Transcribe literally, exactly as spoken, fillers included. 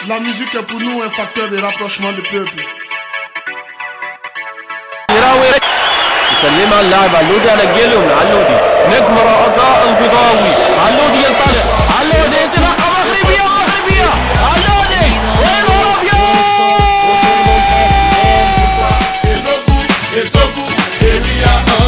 La musique est pour nous un facteur de rapprochement du peuple. يسلمها اللاعب علودي على الجيلون. علودي نجم رجاء البيضاوي. علودي ينطلق. علودي انطلاقه مغربيه مغربيه. علودي Et Togo, et Togo, et Ria.